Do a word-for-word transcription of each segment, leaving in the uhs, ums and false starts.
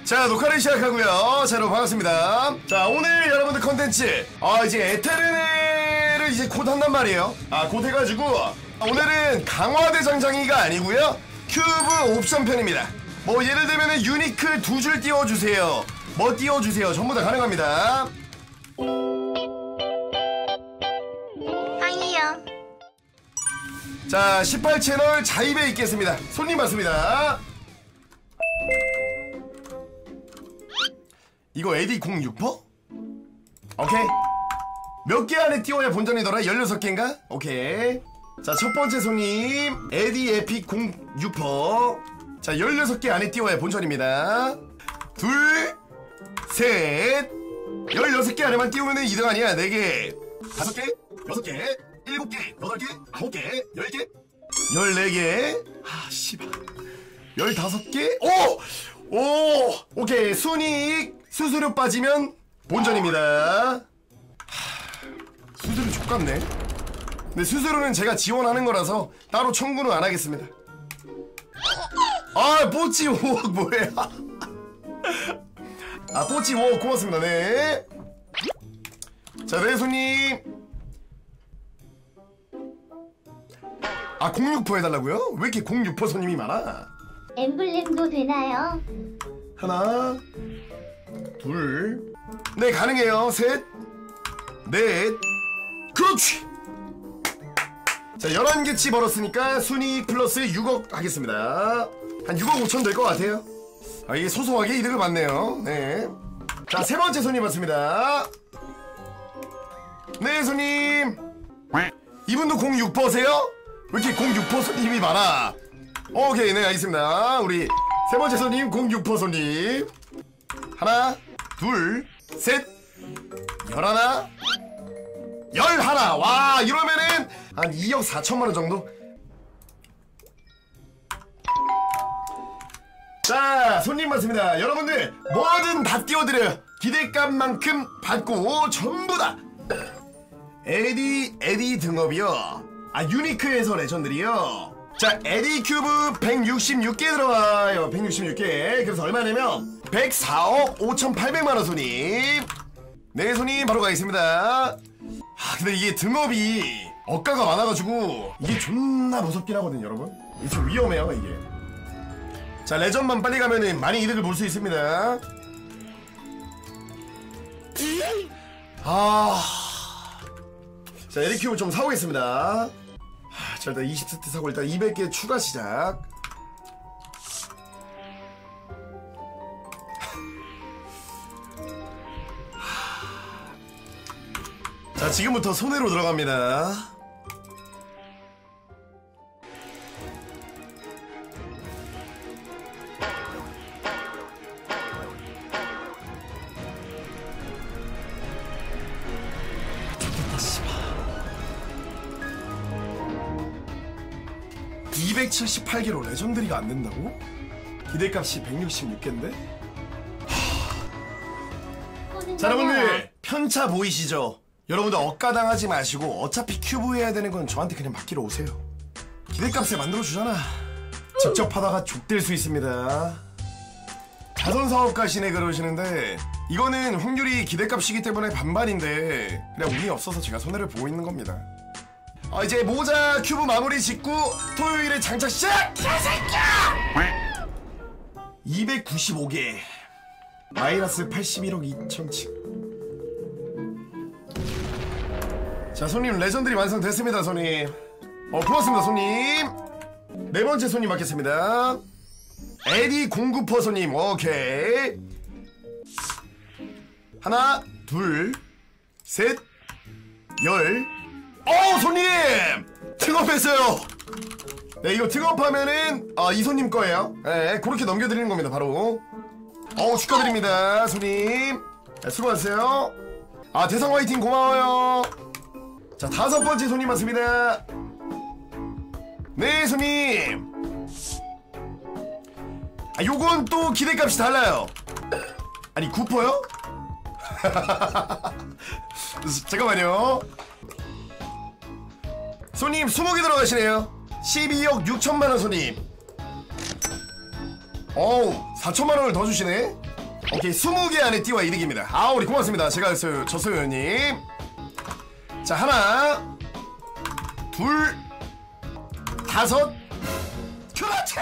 자, 녹화를 시작하고요. 자, 여러분 반갑습니다. 자, 오늘 여러분들 컨텐츠 아 이제 에테르네를 이제 곧 한단 말이에요. 아, 곧 해가지고 오늘은 강화대 장장이가 아니고요, 큐브 옵션 편입니다. 뭐 예를 들면은 유니크 두 줄 띄워주세요, 뭐 띄워주세요, 전부 다 가능합니다. 아니요. 자, 십팔 채널 자입에 있겠습니다. 손님 맞습니다. 이거 에디 공육 퍼? 오케이. 몇 개 안에 띄워야 본전이더라? 열여섯 개인가? 오케이. 자, 첫 번째 손님 에디 에픽 공육 퍼. 자, 열여섯 개 안에 띄워야 본전입니다. 둘, 셋. 열여섯 개 안에만 띄우면 이 등 아니야. 네 개, 다섯 개, 여섯 개, 일곱 개, 여덟 개, 아홉 개, 열 개, 열네 개. 아, 씨발. 열다섯 개. 오! 오! 오케이. 순이익 수수료 빠지면 본전입니다. 하, 수수료 족같네. 근데 수수료는 제가 지원하는 거라서 따로 청구는 안 하겠습니다. 아, 뽀찌 오억 뭐야. 아, 뽀찌 오억 고맙습니다. 네. 자, 네 손님. 아, 공육 퍼 해달라고요? 왜 이렇게 공육 퍼 손님이 많아? 엠블렘도 되나요? 하나, 둘, 네, 가능해요. 셋, 넷, 그렇지. 자, 열한 개치 벌었으니까 순이익 플러스 육억 하겠습니다. 한 육억 오천 될 것 같아요. 아, 이게 소소하게 이득을 받네요. 네. 자, 세 번째 손님 왔습니다. 네, 손님. 이분도 공육 퍼세요? 왜 이렇게 공육 퍼 손님이 많아? 오케이, 네, 알겠습니다. 우리 세 번째 손님 공육 퍼 손님. 하나, 둘, 셋, 열하나, 열하나. 와, 이러면은 한 이억 사천만 원 정도? 자, 손님 맞습니다. 여러분들 뭐든 다 띄워드려요. 기대값만큼 받고 전부 다 에디 에디 등업이요. 아, 유니크에서 레전드리요. 자, 에디 큐브 백육십육 개 들어와요. 백육십육 개. 그래서 얼마냐면 백사억 오천팔백만 원 손님. 네, 손님 바로 가겠습니다. 아, 근데 이게 등업이 억가가 많아가지고 이게 존나 무섭긴 하거든요, 여러분. 이게 좀 위험해요, 이게. 자, 레전만 빨리 가면은 많이 이득을 볼 수 있습니다. 아, 자, 에디 큐브 좀 사오겠습니다. 자, 일단 이십 세트 사고 일단 이백 개 추가 시작. 자, 지금부터 손해로 들어갑니다. 이백칠십팔 개로 레전드리가 안 된다고? 기대값이 백육십육 개인데? 자, 여러분들 편차 보이시죠? 여러분들 억가당하지 마시고 어차피 큐브 해야 되는 건 저한테 그냥 맡기러 오세요. 기대값에 만들어주잖아. 직접 하다가 족될 수 있습니다. 자선사업가시네 그러시는데 이거는 확률이 기대값이기 때문에 반반인데 그냥 운이 없어서 제가 손해를 보고 있는 겁니다. 아, 이제 모자 큐브 마무리 짓고 토요일에 장착 시작! 개새끼야! 이백구십오 개 마이너스 팔십일억 이천치. 자, 손님 레전드리 완성됐습니다. 손님 어 고맙습니다. 손님 네 번째 손님 받겠습니다. 에디 공구 퍼 손님. 오케이. 하나, 둘, 셋, 열. 어, 손님! 등업했어요! 네, 이거 등업하면은, 아, 이 손님 거예요. 네, 그렇게 넘겨드리는 겁니다, 바로. 어우, 축하드립니다, 손님. 네, 수고하세요. 아, 대성 화이팅 고마워요. 자, 다섯 번째 손님 왔습니다. 네, 손님. 아, 요건 또 기대값이 달라요. 아니, 구 퍼요? 잠깐만요. 손님 스무 개 들어가시네요. 십이억 육천만 원 손님. 어우, 사천만 원을 더 주시네. 오케이 스무 개 안에 띄워야 이득입니다. 아 우리 고맙습니다. 제가 졌어요 형님. 자 하나 둘 다섯 그렇지!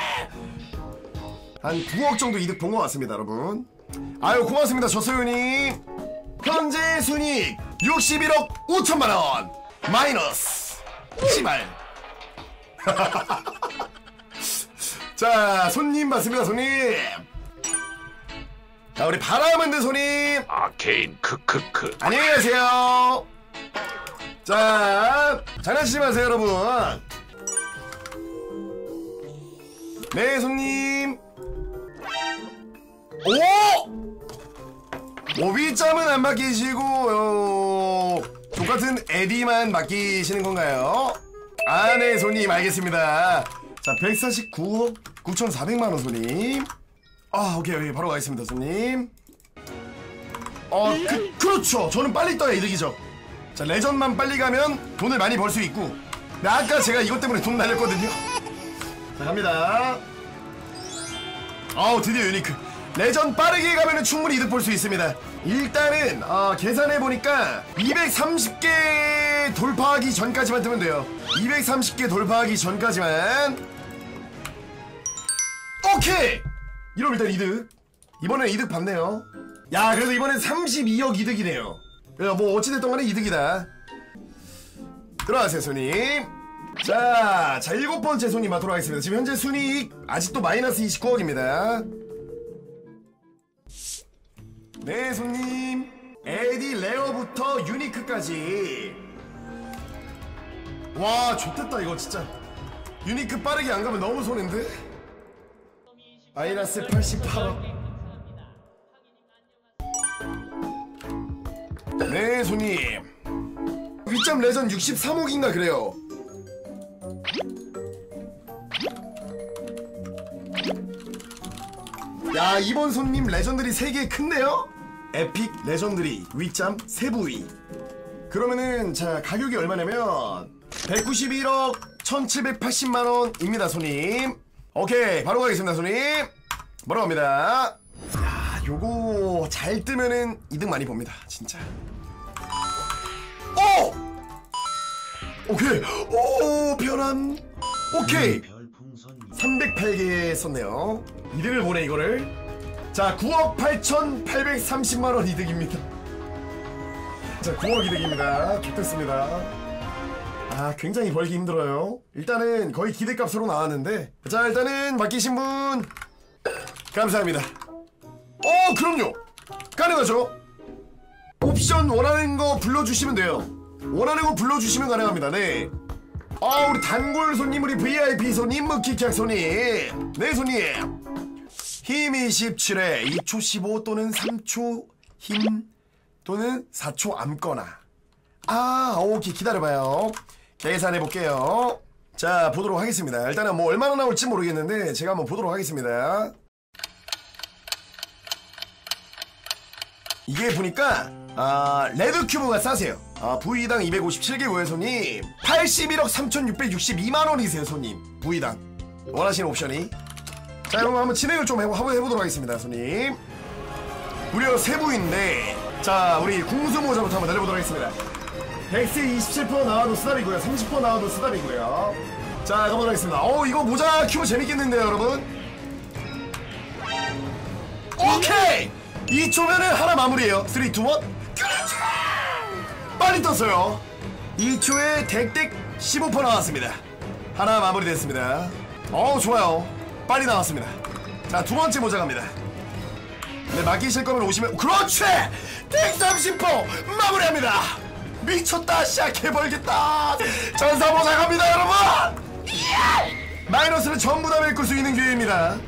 한 구억 정도 이득 본 것 같습니다 여러분. 아유 고맙습니다 조소윤님. 현재 순이익 육십일억 오천만원 마이너스 씨발. 자 손님 맞습니다 손님. 자 우리 바라만드 손님. 아케인 크크크. 안녕히 가세요. 자 장난치지 마세요 여러분. 네 손님. 오! 오비점은 안 맡기시고 어... 똑같은 에디만 맡기시는 건가요? 아 네 손님 알겠습니다. 자 백사십구억 구천사백만원 손님. 아 오케이 오케이 바로 가겠습니다 손님. 어 그, 그렇죠 저는 빨리 떠야 이득이죠. 자 레전만 빨리 가면 돈을 많이 벌 수 있고. 네, 아까 제가 이것 때문에 돈 날렸거든요. 자 갑니다. 아우 드디어 유니크. 레전 빠르게 가면은 충분히 이득 볼 수 있습니다. 일단은 어, 계산해보니까 이백삼십 개 돌파하기 전까지만 뜨면 돼요. 이백삼십 개 돌파하기 전까지만. 오케이! 이러면 일단 이득. 이번엔 이득 봤네요. 야 그래도 이번엔 삼십이억 이득이네요. 야, 뭐 어찌됐든 간에 이득이다. 들어가세요 손님. 자, 자 일곱 번째 손님 맡도록 하겠습니다. 지금 현재 순이익 아직도 마이너스 이십구억입니다. 네 손님. 에디 레어부터 유니크까지. 와 좋댔다 이거 진짜. 유니크 빠르게 안 가면 너무 손해인데. 마이너스 팔십팔억. 네 손님. 위점 레전 육십삼억인가 그래요. 야 이번 손님 레전드리 세 개 큰데요? 에픽 레전드리 위점 세 부위. 그러면은 자 가격이 얼마냐면 백구십일억 천칠백팔십만원입니다 손님. 오케이 바로 가겠습니다 손님. 바로 갑니다. 야 요거 잘 뜨면은 이득 많이 봅니다 진짜. 오! 오케이 오 변환. 오케이 삼백팔 개 썼네요. 이득을 보네 이거를. 자 구억 팔천팔백삼십만원 이득입니다. 자 구억 이득입니다. 좋겠습니다. 아 굉장히 벌기 힘들어요. 일단은 거의 기대값으로 나왔는데. 자 일단은 맡기신 분 감사합니다. 어 그럼요 가능하죠. 옵션 원하는 거 불러주시면 돼요. 원하는 거 불러주시면 가능합니다. 네. 아 우리 단골 손님 우리 브이아이피 손님 묵키키약 손님. 네 손님. 힘 이십칠에 이 초 십오 또는 삼 초 힘 또는 사 초 암거나. 아 오케이 기다려봐요. 계산해볼게요. 자 보도록 하겠습니다. 일단은 뭐 얼마나 나올지 모르겠는데 제가 한번 보도록 하겠습니다. 이게 보니까 아 레드큐브가 싸세요. 아 부위당 이백오십칠 개 고요 손님. 팔십일억 삼천육백육십이만원이세요 손님. 부위당 원하시는 옵션이. 자 그럼 한번 진행을 좀 해보, 해보도록 하겠습니다 손님. 무려 세 부인데. 자 우리 궁수모자부터 한번 날려보도록 하겠습니다. 백스 이십칠 퍼센트 나와도 쓰답이고요 삼십 퍼센트 나와도 쓰답이고요. 자 가보도록 하겠습니다. 어 이거 모자 큐브 재밌겠는데요 여러분. 오케이 이 초면은 하나 마무리해요. 삼, 이, 일 그렇죠. 빨리 떴어요. 이 초에 덱덱 십오 퍼센트 나왔습니다. 하나 마무리됐습니다. 어우 좋아요. 빨리 나왔습니다. 자 두번째 모자 갑니다. 네 맡기실 거면 오시면. 그렇지 덱 삼십 퍼센트 마무리합니다. 미쳤다 시작해버리겠다. 전사 모자 갑니다 여러분. 예! 마이너스를 전부 다 메꿀 수 있는 기회입니다.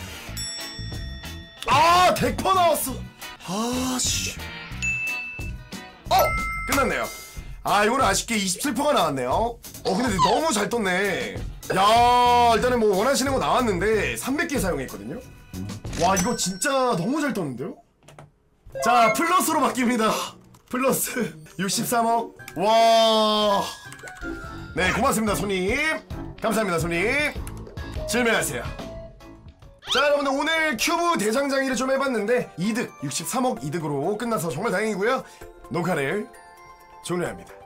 아 백 퍼센트 나왔어. 아씨 어 끝났네요. 아 이거는 아쉽게 이십칠 퍼센트가 나왔네요. 어 근데 너무 잘 떴네. 야 일단은 뭐 원하시는 거 나왔는데 삼백 개 사용했거든요. 와 이거 진짜 너무 잘 떴는데요. 자 플러스로 바뀝니다. 플러스 육십삼억. 와 네 고맙습니다 손님. 감사합니다 손님. 질문하세요. 자 여러분들 오늘 큐브 대장장이를 좀 해봤는데 이득 육십삼억 이득으로 끝나서 정말 다행이고요. 녹화를 종료합니다.